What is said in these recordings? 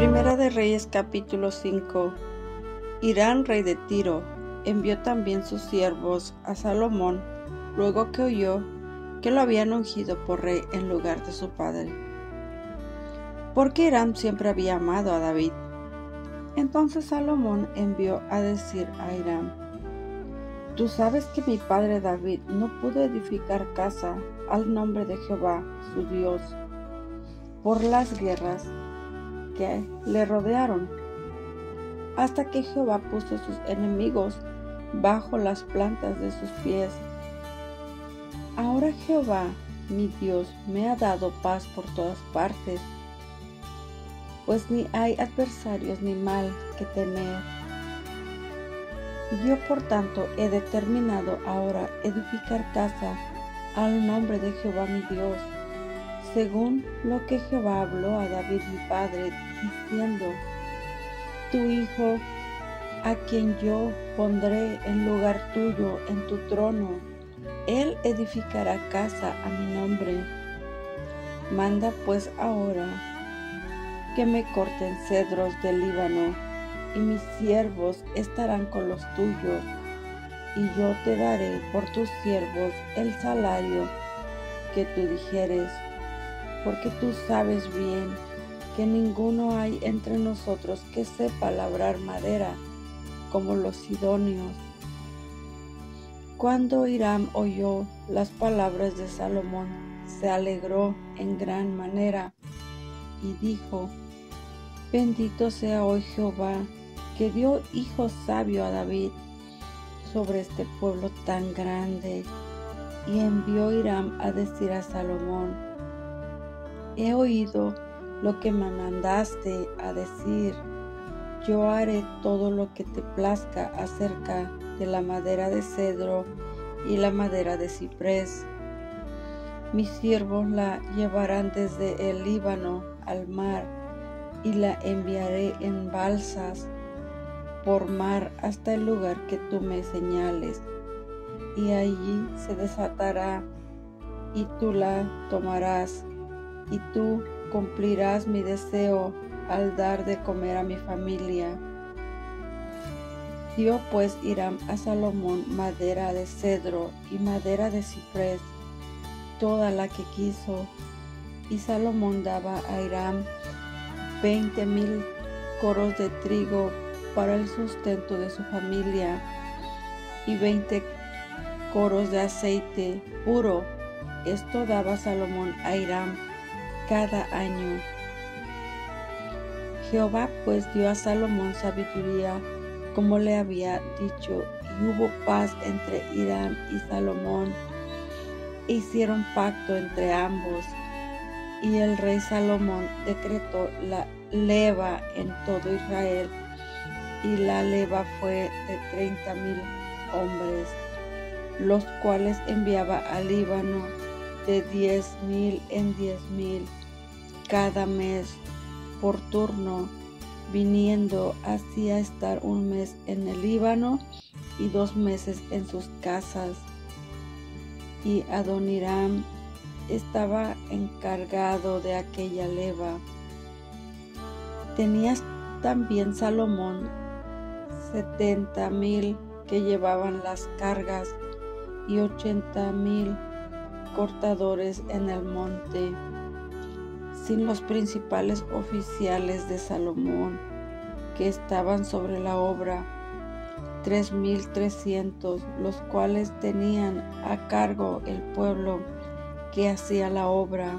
Primera de Reyes capítulo 5. Hiram, rey de Tiro, envió también sus siervos a Salomón, luego que oyó que lo habían ungido por rey en lugar de su padre, porque Hiram siempre había amado a David. Entonces Salomón envió a decir a Hiram: Tú sabes que mi padre David no pudo edificar casa al nombre de Jehová, su Dios, por las guerras que le rodearon, hasta que Jehová puso a sus enemigos bajo las plantas de sus pies. Ahora Jehová, mi Dios, me ha dado paz por todas partes, pues ni hay adversarios ni mal que temer. Yo por tanto he determinado ahora edificar casa al nombre de Jehová mi Dios, según lo que Jehová habló a David mi padre, diciendo: Tu hijo, a quien yo pondré en lugar tuyo en tu trono, él edificará casa a mi nombre. Manda pues ahora que me corten cedros del Líbano, y mis siervos estarán con los tuyos, y yo te daré por tus siervos el salario que tú dijeres, porque tú sabes bien que ninguno hay entre nosotros que sepa labrar madera como los sidonios. Cuando Hiram oyó las palabras de Salomón, se alegró en gran manera y dijo: Bendito sea hoy Jehová, que dio hijo sabio a David sobre este pueblo tan grande. Y envió Hiram a decir a Salomón: He oído lo que me mandaste a decir. Yo haré todo lo que te plazca acerca de la madera de cedro y la madera de ciprés. Mis siervos la llevarán desde el Líbano al mar, y la enviaré en balsas por mar hasta el lugar que tú me señales, y allí se desatará, y tú la tomarás, y tú cumplirás mi deseo al dar de comer a mi familia. Dio pues Hiram a Salomón madera de cedro y madera de ciprés, toda la que quiso, y Salomón daba a Hiram 20,000 coros de trigo para el sustento de su familia, y 20 coros de aceite puro. Esto daba Salomón a Hiram cada año. Jehová pues dio a Salomón sabiduría, como le había dicho, y hubo paz entre Hiram y Salomón, e hicieron pacto entre ambos. Y el rey Salomón decretó la leva en todo Israel, y la leva fue de 30,000 hombres, los cuales enviaba al Líbano de 10,000 en 10,000 cada mes por turno, viniendo así a estar un mes en el Líbano y 2 meses en sus casas. Y Adoniram estaba encargado de aquella leva. Tenía también Salomón 70,000 que llevaban las cargas, y 80,000 cortadores en el monte, sin los principales oficiales de Salomón que estaban sobre la obra, 3,300, los cuales tenían a cargo el pueblo que hacía la obra.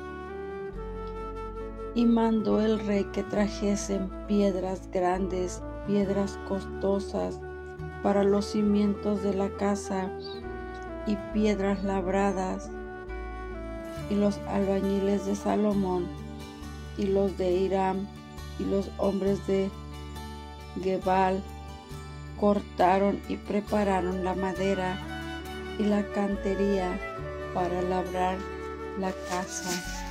Y mandó el rey que trajesen piedras grandes, piedras costosas para los cimientos de la casa, y piedras labradas. Y los albañiles de Salomón y los de Hiram y los hombres de Gebal cortaron y prepararon la madera y la cantería para labrar la casa.